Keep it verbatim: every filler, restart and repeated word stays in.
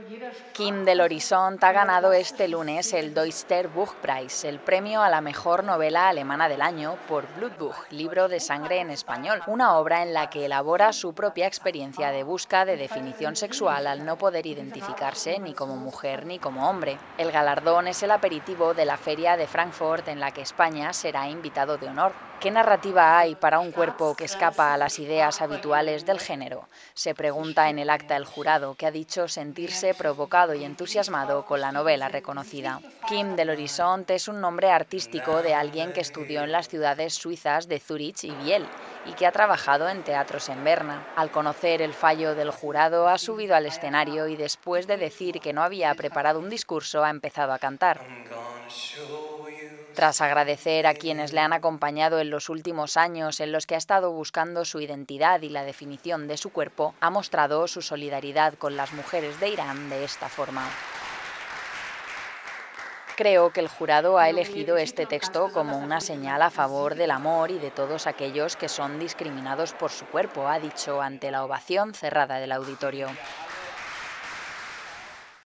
Kim de l'Horizont ha ganado este lunes el Deutscher Buchpreis, el premio a la mejor novela alemana del año, por Blutbuch, libro de sangre en español, una obra en la que elabora su propia experiencia de busca de definición sexual al no poder identificarse ni como mujer ni como hombre. El galardón es el aperitivo de la Feria de Frankfurt, en la que España será invitado de honor. ¿Qué narrativa hay para un cuerpo que escapa a las ideas habituales del género?, se pregunta en el acta el jurado, que ha dicho sentirse provocado y entusiasmado con la novela reconocida. Kim de l'Horizont es un nombre artístico de alguien que estudió en las ciudades suizas de Zúrich y Biel y que ha trabajado en teatros en Berna. Al conocer el fallo del jurado, ha subido al escenario y, después de decir que no había preparado un discurso, ha empezado a cantar. Tras agradecer a quienes le han acompañado en los últimos años en los que ha estado buscando su identidad y la definición de su cuerpo, ha mostrado su solidaridad con las mujeres de Irán de esta forma: creo que el jurado ha elegido este texto como una señal a favor del amor y de todos aquellos que son discriminados por su cuerpo, ha dicho ante la ovación cerrada del auditorio.